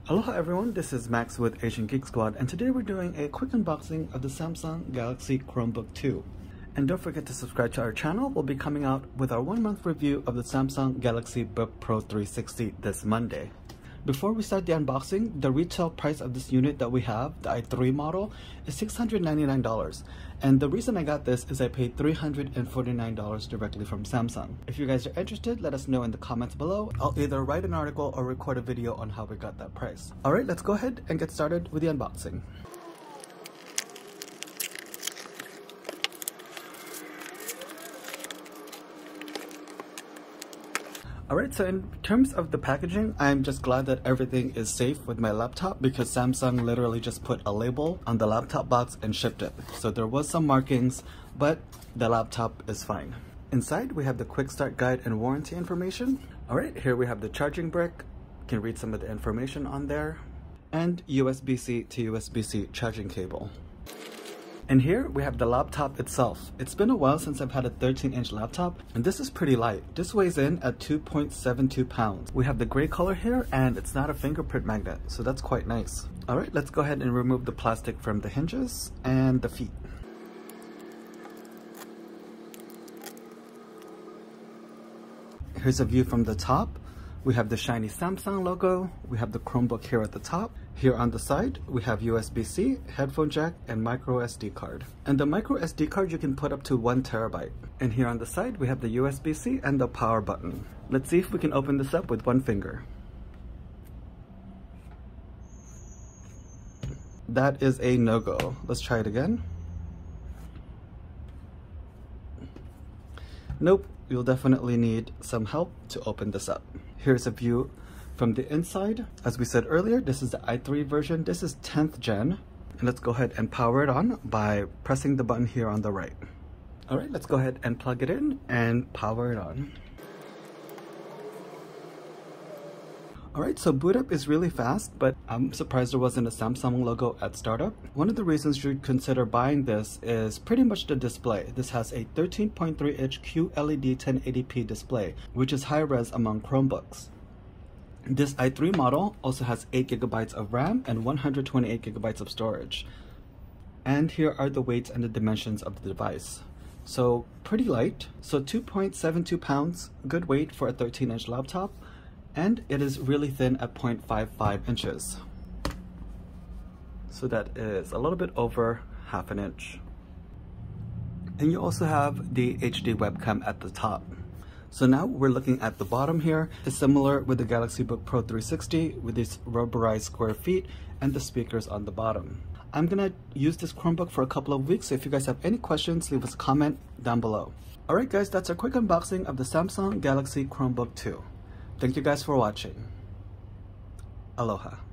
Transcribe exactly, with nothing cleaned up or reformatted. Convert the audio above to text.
Aloha everyone, this is Max with Asian Geek Squad, and today we're doing a quick unboxing of the Samsung Galaxy Chromebook two. And don't forget to subscribe to our channel. We'll be coming out with our one month review of the Samsung Galaxy Book Pro three sixty this Monday. Before we start the unboxing, the retail price of this unit that we have, the i three model, is six hundred ninety-nine dollars. And the reason I got this is I paid three hundred forty-nine dollars directly from Samsung. If you guys are interested, let us know in the comments below. I'll either write an article or record a video on how we got that price. Alright, let's go ahead and get started with the unboxing. Alright, so in terms of the packaging, I'm just glad that everything is safe with my laptop because Samsung literally just put a label on the laptop box and shipped it. So there was some markings, but the laptop is fine. Inside, we have the quick start guide and warranty information. Alright, here we have the charging brick. You can read some of the information on there. And U S B C to U S B C charging cable. And here we have the laptop itself. It's been a while since I've had a thirteen inch laptop, and this is pretty light. This weighs in at two point seven two pounds. We have the gray color here, and it's not a fingerprint magnet, so that's quite nice. All right, let's go ahead and remove the plastic from the hinges and the feet. Here's a view from the top. We have the shiny Samsung logo. We have the Chromebook here at the top. Here on the side, we have U S B C, headphone jack, and micro S D card. And the micro S D card you can put up to one terabyte. And here on the side, we have the U S B C and the power button. Let's see if we can open this up with one finger. That is a no-go. Let's try it again. Nope, you'll definitely need some help to open this up. Here's a view from the inside. As we said earlier, this is the i three version. This is tenth gen. And let's go ahead and power it on by pressing the button here on the right. All right, let's go ahead and plug it in and power it on. All right, so boot up is really fast, but I'm surprised there wasn't a Samsung logo at startup. One of the reasons you'd consider buying this is pretty much the display. This has a thirteen point three inch Q L E D ten eighty p display, which is high res among Chromebooks. This i three model also has eight gigabytes of RAM and one hundred twenty-eight gigabytes of storage. And here are the weights and the dimensions of the device. So pretty light, so two point seven two pounds, good weight for a thirteen inch laptop. And it is really thin at zero point five five inches. So that is a little bit over half an inch. And you also have the H D webcam at the top. So now we're looking at the bottom here. It's similar with the Galaxy Book Pro three sixty with these rubberized square feet and the speakers on the bottom. I'm gonna use this Chromebook for a couple of weeks, so if you guys have any questions, leave us a comment down below. Alright guys, that's a quick unboxing of the Samsung Galaxy Chromebook two. Thank you guys for watching. Aloha.